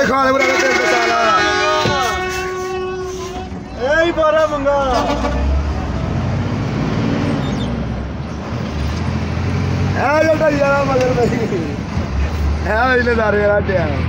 खा ले बड़ा तेल मसाला ए ही 12 मंगा है जो यार मगर भाई है नजारे वाला